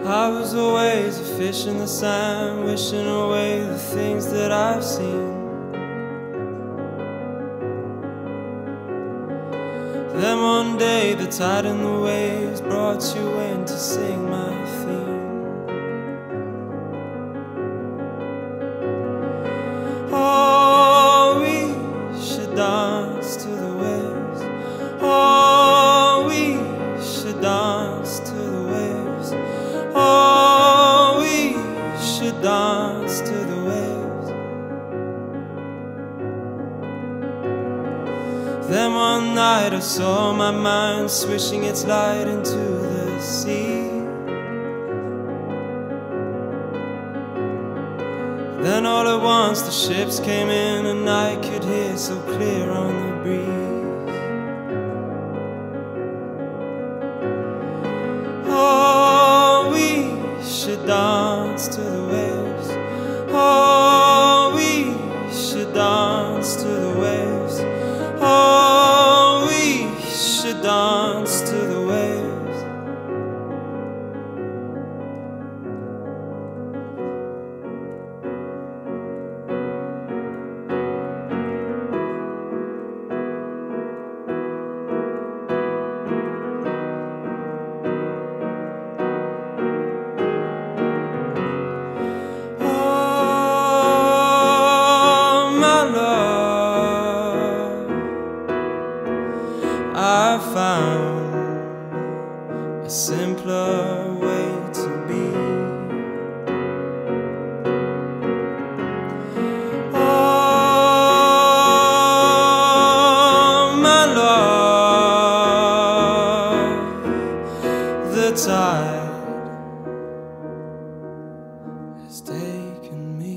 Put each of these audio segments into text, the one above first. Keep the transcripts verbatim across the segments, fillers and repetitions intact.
I was always a fish in the sand, wishing away the things that I've seen. Then one day the tide and the waves brought you in to sing my theme. Oh, we should dance to the waves. Oh, we should dance to the waves. Oh, we should dance to the waves. Then one night I saw my mind swishing its light into the sea. Then all at once the ships came in and I could hear so clear on the breeze. Oh, we should dance to the waves. Oh, we should dance to the waves. Oh, we should dance to the waves. I found a simpler way to be. Oh, my love, the tide has taken me.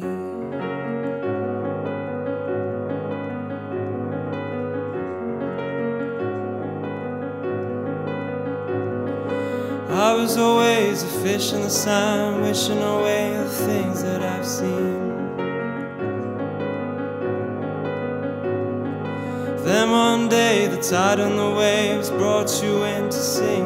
I was always a fish in the sand, wishing away the things that I've seen. Then one day the tide and the waves brought you in to sing